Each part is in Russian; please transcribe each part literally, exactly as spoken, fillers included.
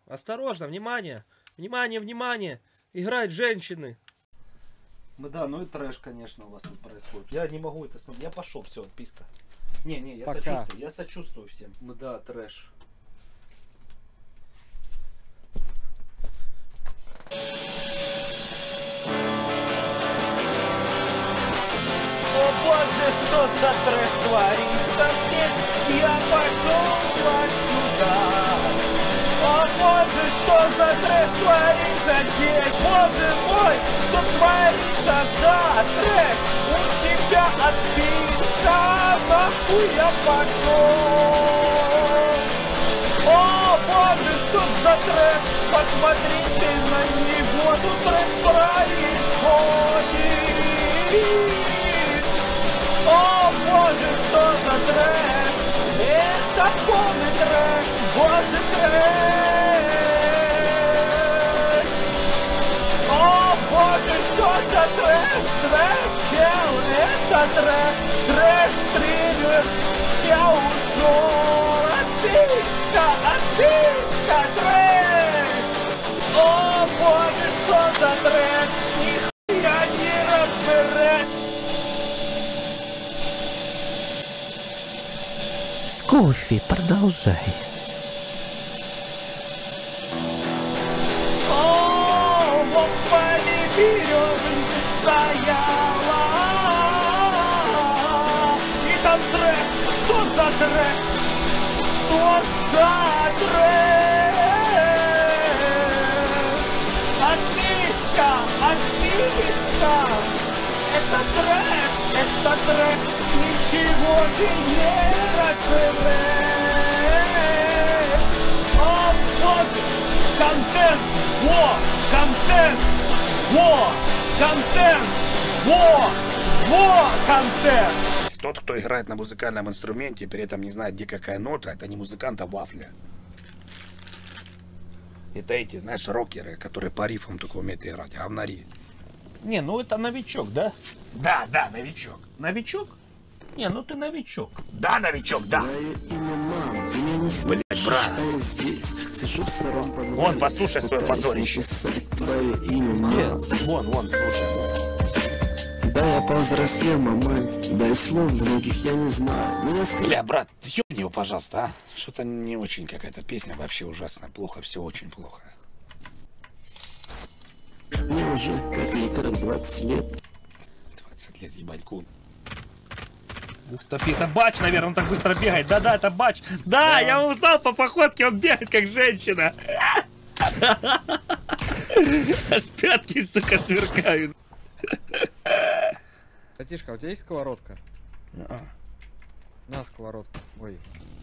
Осторожно, внимание! Внимание, внимание! Играют женщины! Ну да, ну и трэш, конечно, у вас тут происходит. Я не могу это смотреть. Я пошел, все, отписка. Не, не, я Пока. сочувствую, я сочувствую всем. Ну да, трэш. О боже, что за трэш творится здесь? Я пошел отсюда. О боже, что за трэш творится здесь? Боже мой, что творится за трэш? У тебя отписка, нахуй я пошел. О боже, что за трэш? Посмотрите на него, тут трэш происходит. О боже, что за трэш? Это полный трэш, боже трэш. О боже, что за трэш? Трэш, чел, это трэш. Трэш, стример, я ушел. Отписка, отписка, трэш. О боже, что за трэш? Нихуя не разберешь. Скуфи, продолжай. О, в опале березонька стояла. И там трэш, что за трэш? Что за трэш? Отписка, отписка. Это трэш, это трэш. Ничего ты не разберешь. О, боже, контент, во, контент, во, контент, во, во, контент. Тот, кто играет на музыкальном инструменте, при этом не знает, где какая нота, это не музыкант, а вафля. Это эти, знаешь, рокеры, которые по рифам только умеют играть, говнари. Не, ну это новичок, да? Да, да, новичок. Новичок? Не, ну ты новичок. Да, новичок, да. Блять, брат. Вон, послушай свое позорище. Нет, вон, вон, слушай. Да, я повзрослел, мамань. Да и слов многих я не знаю. Бля, брат, ёбни его, пожалуйста, а. Что-то не очень какая-то песня, вообще ужасно. Плохо, все очень плохо. Мне уже как литр двадцать лет. двадцать лет, ебаньку. Ух ты, это Бач, наверное, он так быстро бегает. Да-да, это Бач. Да, да, я узнал по походке, он бегает как женщина. Аж пятки, сука, сверкают. Татишка, у тебя есть сковородка? А. На сковородку. Ой.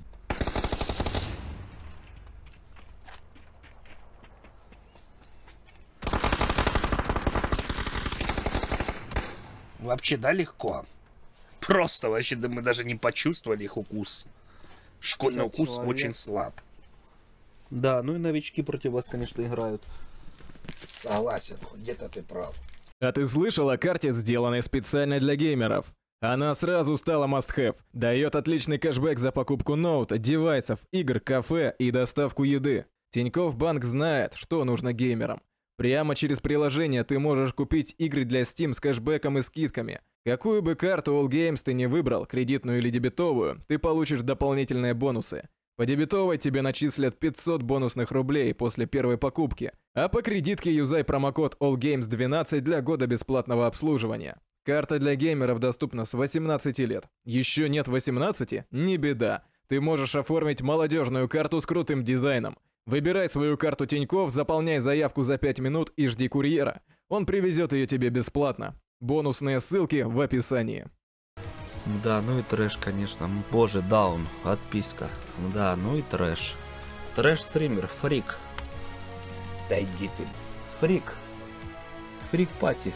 Вообще, да, легко. Просто вообще, да, мы даже не почувствовали их укус. Школьный укус человек. Очень слаб. Да, ну и новички против вас, конечно, играют. Согласен, где-то ты прав. А ты слышал о карте, сделанной специально для геймеров? Она сразу стала must-have. Дает отличный кэшбэк за покупку ноута, девайсов, игр, кафе и доставку еды. Тинькофф Банк знает, что нужно геймерам. Прямо через приложение ты можешь купить игры для Steam с кэшбэком и скидками. Какую бы карту All Games ты не выбрал, кредитную или дебетовую, ты получишь дополнительные бонусы. По дебетовой тебе начислят пятьсот бонусных рублей после первой покупки, а по кредитке юзай промокод All Games двенадцать для года бесплатного обслуживания. Карта для геймеров доступна с восемнадцати лет. Еще нет восемнадцати? Не беда. Ты можешь оформить молодежную карту с крутым дизайном. Выбирай свою карту Тинькофф, заполняй заявку за пять минут и жди курьера. Он привезет ее тебе бесплатно. Бонусные ссылки в описании. Да, ну и трэш, конечно. Боже, даун, отписка. Да, ну и трэш. Трэш-стример, фрик. Да иди ты. Фрик. Фрик-пати.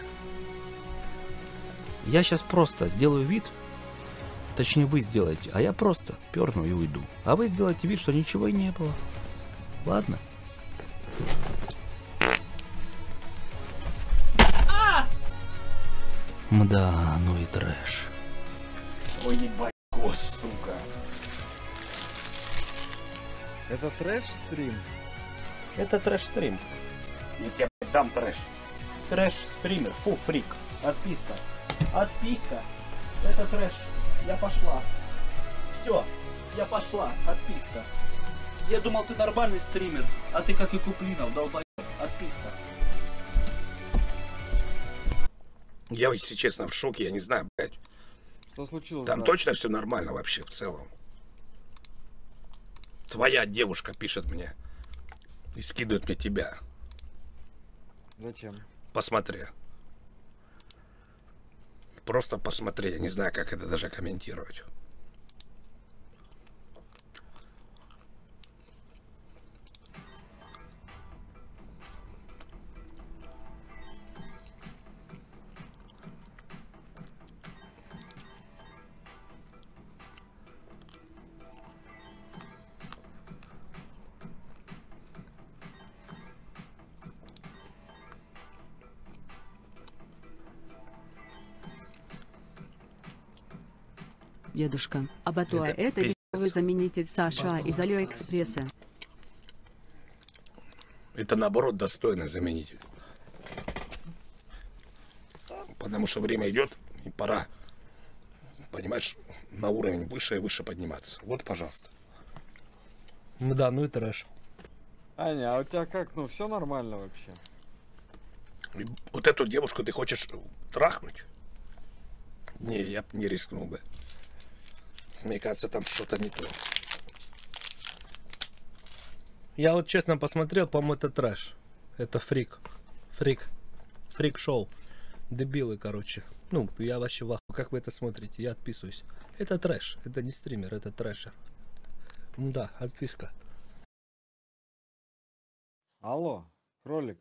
Я сейчас просто сделаю вид, точнее вы сделаете, а я просто перну и уйду. А вы сделаете вид, что ничего и не было. Ладно? А! Мда, ну и трэш. Ой, ебать, о, сука. Это трэш-стрим? Это трэш-стрим. Я тебе дам трэш. Трэш-стример. Фу, фрик. Отписка. Отписка. Это трэш. Я пошла. Все. Я пошла. Отписка. Я думал, ты нормальный стример, а ты как и Куплинов, долбоёб. Отписка. Я, если честно, в шоке, я не знаю, блядь. Что случилось? Там брат? точно все нормально вообще в целом. Твоя девушка пишет мне и скидывает мне тебя. Зачем? Посмотри. Просто посмотри, я не знаю, как это даже комментировать. Дедушка, Абатуа Это это пиздец. дешевый заменитель США из Алиэкспресса. Это наоборот достойный заменитель. Потому что время идет, и пора, понимаешь, на уровень выше и выше подниматься. Вот, пожалуйста. Ну да, ну и трэш. Аня, а у тебя как? Ну, все нормально вообще? И вот эту девушку ты хочешь трахнуть? Не, я б не рискнул бы. Мне кажется, там что-то не то. Я вот честно посмотрел, по-моему, это трэш. Это фрик. Фрик. Фрик-шоу. Дебилы, короче. Ну, я вообще в ахуе. Как вы это смотрите? Я отписываюсь. Это трэш. Это не стример, это трэшер. Ну да, отписка. Алло, кролик.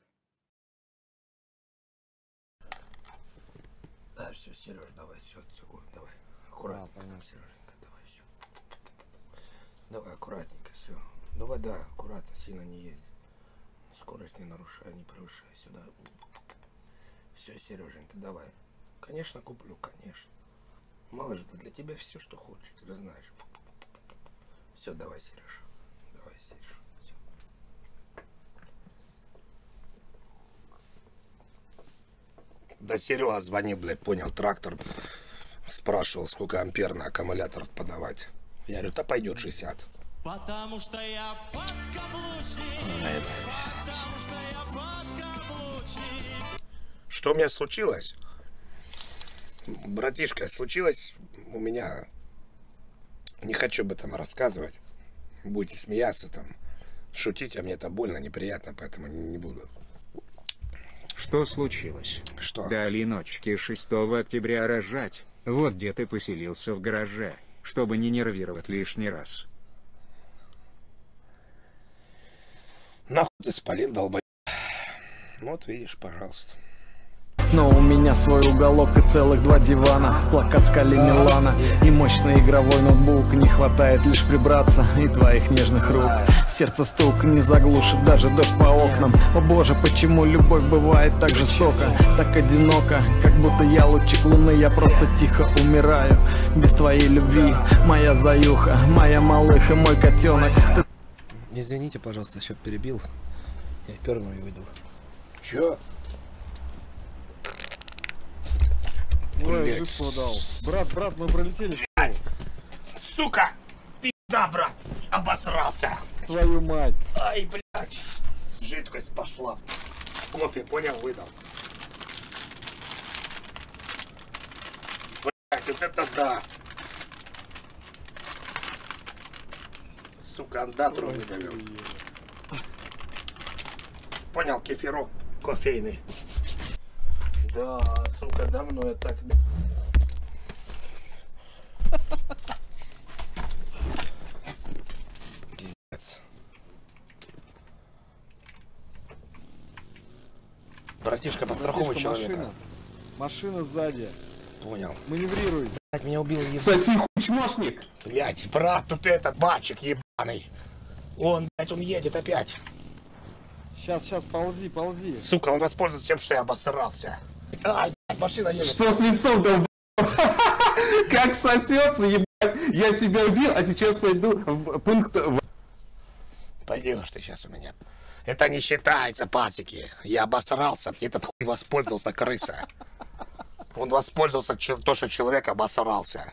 Да, все, Сереж, давай, все, все, давай. А, Аккуратненько, понятно. Сереженька, давай, все. Давай, аккуратненько, все. Давай, да, аккуратно, сильно не езди. Скорость не нарушай, не превышай сюда. Все, Сереженька, давай. Конечно, куплю, конечно. Мало же, для тебя все, что хочешь, ты же знаешь. Все, давай, Сереж. Давай, Сереж. Все. Да Серега звонил, блядь, понял, трактор. Спрашивал, сколько ампер на аккумулятор подавать. Я говорю, да пойдет шестьдесят. Потому что я подкаблучник. Потому что я подкаблучник. Что у меня случилось? Братишка, случилось у меня... Не хочу об этом рассказывать. Будете смеяться там, шутить, а мне это больно, неприятно, поэтому не буду. Что случилось? Что? Дали ночки шестого октября рожать. Вот где ты поселился в гараже, чтобы не нервировать лишний раз. Нахуй ты спалил, долбоёб. Вот видишь, пожалуйста. Но у меня свой уголок и целых два дивана, плакат скали Милана и мощный игровой ноутбук. Не хватает лишь прибраться и твоих нежных рук. Сердце стук не заглушит даже дождь по окнам. О боже, почему любовь бывает так жестоко, так одиноко, как будто я лучик луны, я просто тихо умираю без твоей любви. Моя заюха, моя малыха, мой котенок. Ты... Извините, пожалуйста, еще перебил. Я перну и уйду. Чё? Ой, Блядь. жидкого дал. Брат, брат, мы пролетели. Сука! Пизда, брат! Обосрался! Твою мать. Ай, блядь! Жидкость пошла. Кофе, понял, выдал. Блядь, вот это да! Сука, андатру выдавил. Понял, кефирок кофейный. Да, сука, давно я так... Пиздец. Братишка, подстраховывай Братишка, человека. Машина. Машина сзади. Понял. Маневрируй. Блять, меня убил ебать. Соси хуй, чмошник! Блять, брат, тут этот мальчик ебаный. Он, блять, он едет опять. Сейчас, сейчас, ползи, ползи. Сука, он воспользуется тем, что я обосрался. Ай, блядь, машина едет. Что с лицом, долб***? Как сосется, ебать. Я тебя убил, а сейчас пойду в пункт... Пойдешь ты сейчас у меня. Это не считается, пацики. Я обосрался, этот хуй воспользовался, крыса. Он воспользовался то, что человек обосрался.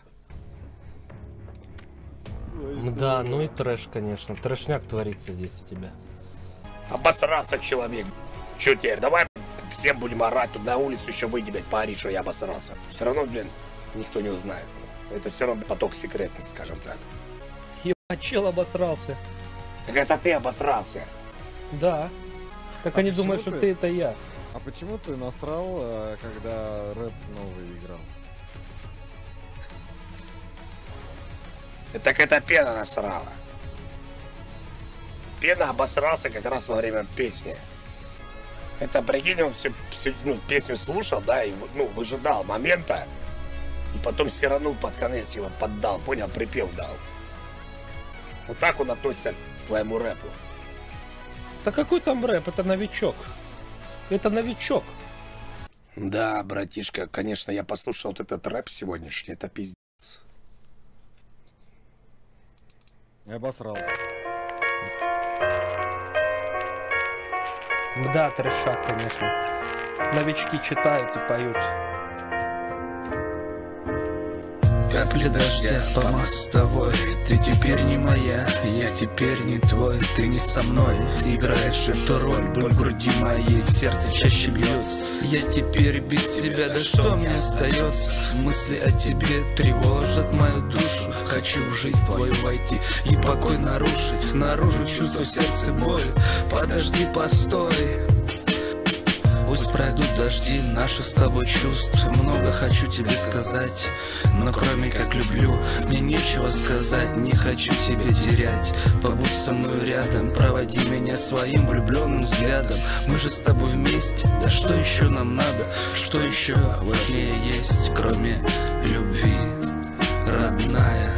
Да, ну и трэш, конечно. Трэшняк творится здесь у тебя. Обосрался человек. Че теперь? Давай всем будем орать. Тут на улицу еще выйди, блядь, поорить, что я обосрался. Все равно, блин, никто не узнает. Это все равно поток секретный, скажем так. Ебать, чел обосрался. Так это ты обосрался. Да. Так А они почему думают, что ты- ты это я. А почему ты насрал, э, когда рэп новый играл? Так это пена насрала. Пена обосрался как раз во время песни. Это, прикинь, он всю, всю ну, песню слушал, да, и ну, выжидал момента. И потом сиранул под конец, его поддал, понял, припев дал. Вот так он относится к твоему рэпу. Да какой там рэп? Это новичок. Это новичок. Да, братишка, конечно, я послушал вот этот рэп сегодняшний, это пиздец. Я обосрался. Да, трэшак, конечно. Новички читают и поют. Капли дождя по мостовой. Ты теперь не моя, я теперь не твой. Ты не со мной, играешь эту роль. Боль в груди моей, сердце чаще бьется. Я теперь без тебя, да что мне остается? Мысли о тебе тревожат мою душу. Хочу в жизнь твою войти и покой нарушить. Наружу чувство в сердце боль. Подожди, постой. Пусть пройдут дожди наших с тобой чувств. Много хочу тебе сказать, но кроме как люблю, мне нечего сказать. Не хочу тебя терять. Побудь со мной рядом, проводи меня своим влюбленным взглядом. Мы же с тобой вместе, да что еще нам надо? Что еще важнее есть, кроме любви, родная?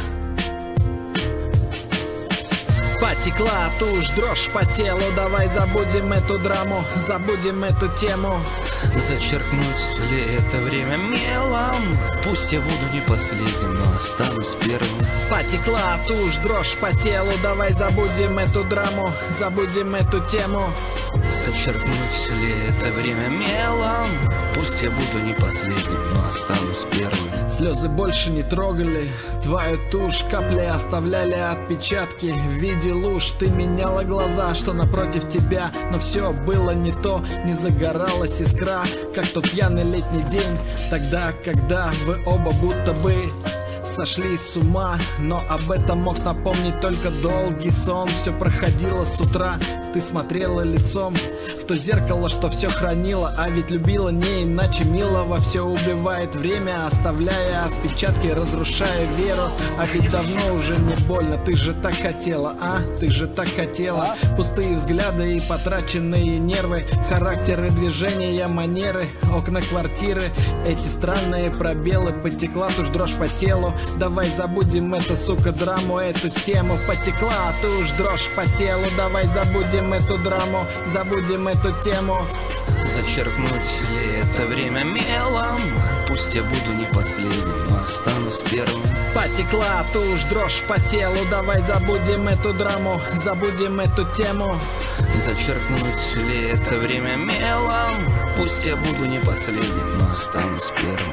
Потекла тушь, дрожь по телу. Давай забудем эту драму, забудем эту тему. Зачеркнуть ли это время мелом? Пусть я буду не последним, но останусь первым. Потекла тушь, дрожь по телу. Давай забудем эту драму, забудем эту тему. Зачеркнуть ли это время мелом? Пусть я буду не последним, но останусь первым. Слезы больше не трогали твою тушь, капли оставляли отпечатки в виде луж. Ты меняла глаза, что напротив тебя, но все было не то, не загоралась искра, как тот пьяный летний день, тогда, когда вы оба будто бы сошли с ума. Но об этом мог напомнить только долгий сон. Все проходило с утра, ты смотрела лицом в то зеркало, что все хранило. А ведь любила не иначе милого. Все убивает время, оставляя отпечатки, разрушая веру. А ведь давно уже не больно, ты же так хотела, а? Ты же так хотела. Пустые взгляды и потраченные нервы, характеры, движения, манеры, окна квартиры, эти странные пробелы. Потекла тушь, дрожь по телу. Давай забудем эту, сука, драму, эту тему. Потекла тушь, дрожь по телу. Давай забудем эту драму, забудем эту тему. Зачеркнуть ли это время мелом? Пусть я буду не последним, но останусь первым. Потекла тушь, дрожь по телу. Давай забудем эту драму, забудем эту тему. Зачеркнуть ли это время мелом? Пусть я буду не последним, но останусь первым.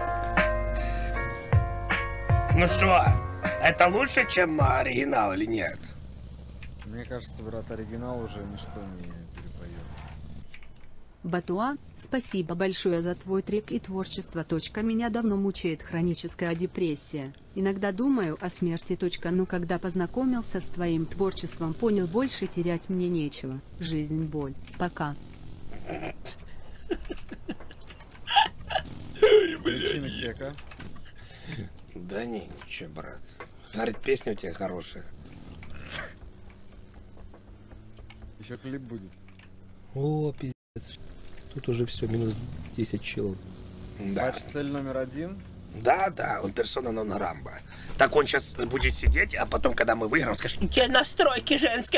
Ну что, это лучше, чем оригинал или нет? Мне кажется, брат, оригинал уже ничто не перепоет. Батуа, спасибо большое за твой трек и творчество. Точка. Меня давно мучает хроническая депрессия. Иногда думаю о смерти. Точка. Но когда познакомился с твоим творчеством, понял, больше терять мне нечего. Жизнь, боль. Пока. Причина чека. Да не, ничего, брат. Говорит, песня у тебя хорошая. Еще клип будет. О, пиздец. Тут уже все, минус десять челов. Да. Матч цель номер один. Да, да, он персона нон грамма. Так он сейчас будет сидеть, а потом, когда мы выиграем, скажет: Те настройки женские.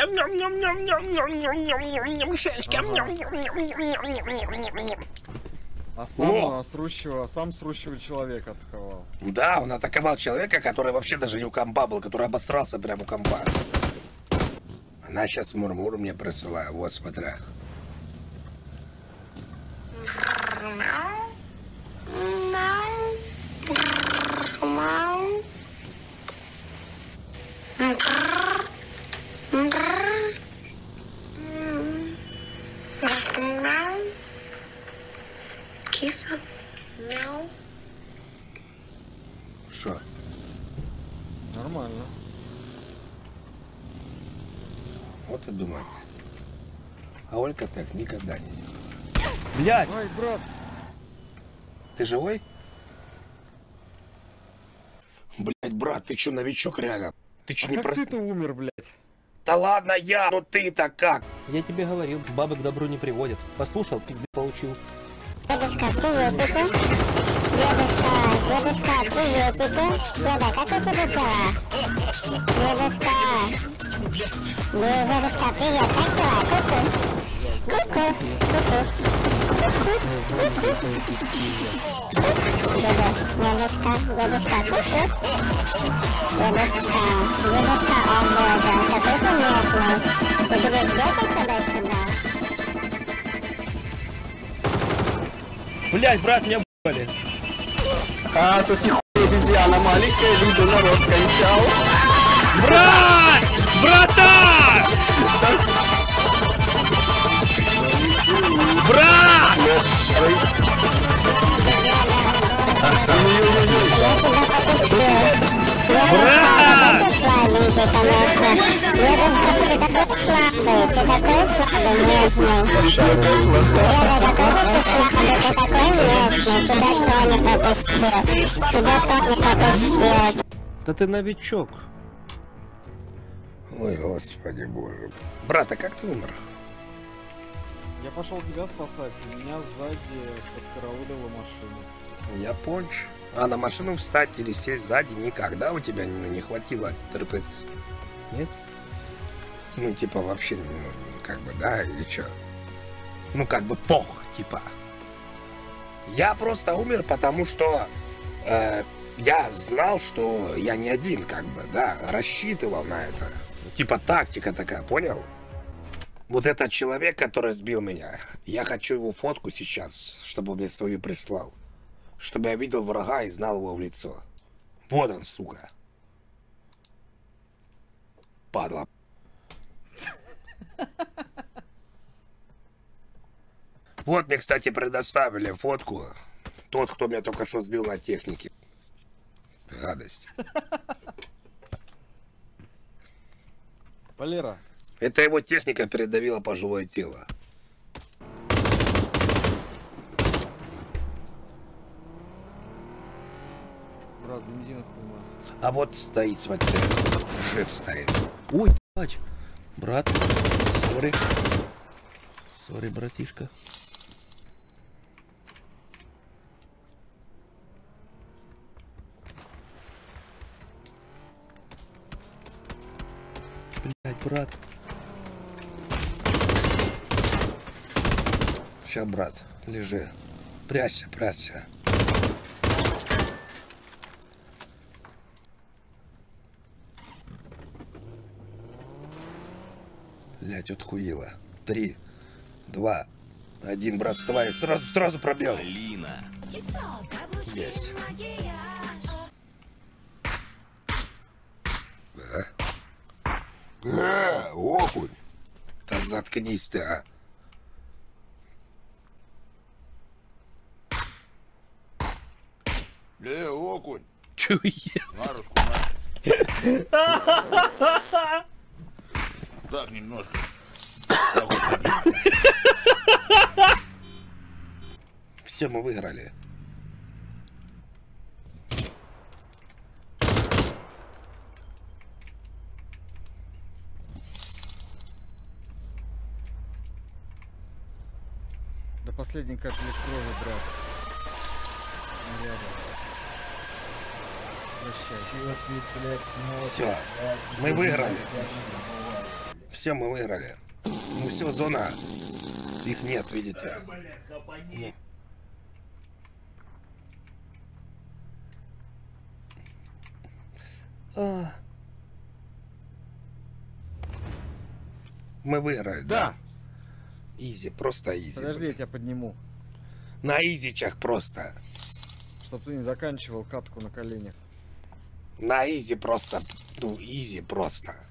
Женские. А сам, О! а, срущего, сам срущего человека атаковал. Да, он атаковал человека, который вообще даже не у компа был, который обосрался прямо у компа. Она сейчас мурмур мне присылает. Вот, смотри. Киса. Мяу. Что? Нормально. Вот и думает. А Ольга так никогда не делала. Блядь! Ой, брат! Ты живой? Блядь, брат, ты чё, новичок реально? Ты чё А не как про... ты-то умер, блядь? Да ладно я, ну ты-то как? Я тебе говорил, бабы к добру не приводят. Послушал, пизды получил. Дедушка, приветики. Дедушка, дедушка, приветики. Деда, как у тебя дела? Дедушка. Дедушка, привет, как дела? Ку-ку. Ку-ку. Ку-ку. Деда, дедушка, дедушка, ку-ку. Дедушка, дедушка, о боже, какой ты нежный. Ты будешь бегать туда-сюда? Блядь, брат, меня ебали. А, соси хуй, обезьяна маленькая, видео народ кончал. Брат! Брата! Соси. Брат! Брат! Дедушка, ты такой слабый, ты такой слабый, нежный. Деда, какой же ты слабый, ты такой нежный. Тебя кто не пропустил? Тебя кто не пропустил? Да ты новичок. Ой, господи боже. Брат, а как ты умер? Я пошел тебя спасать, и меня сзади подкараулила машина. Я понял. А на машину встать или сесть сзади никогда у тебя ну, не хватило терпеться? Нет? Ну, типа, вообще, ну, как бы, да, или что? Ну, как бы, пох, типа. Я просто умер, потому что э, я знал, что я не один, как бы, да, рассчитывал на это. Типа, тактика такая, понял? Вот этот человек, который сбил меня, я хочу его фотку сейчас, чтобы он мне свою прислал. Чтобы я видел врага и знал его в лицо. Вот он, сука. Падла. Вот мне, кстати, предоставили фотку. Тот, кто меня только что сбил на технике. Гадость. Валера. Это его техника передавила пожилое тело. Брат, бензин хуйма. А вот стоит, смотри. Жив стоит. Ой, блядь. Брат, сори. Сори, братишка. Блядь, брат. Сейчас, брат, лежи. Прячься, прячься. Блять, отхуело. Три, два, один, брат, вставай. Сразу, сразу пробел. Есть. Да. А, окунь. Да заткнись ты, а. Э, окунь. Чё я? Нарушку, так, немножко. Все, мы выиграли. До последней капли крови, брат. Все, мы выиграли. Все, мы выиграли. Ну все, зона. Их нет, видите. Нет. А. Мы выиграли, Да. да. Изи, просто изи. Подожди, блин. я тебя подниму. На изичах просто. Чтоб ты не заканчивал катку на коленях. На изи просто. Ну, изи просто.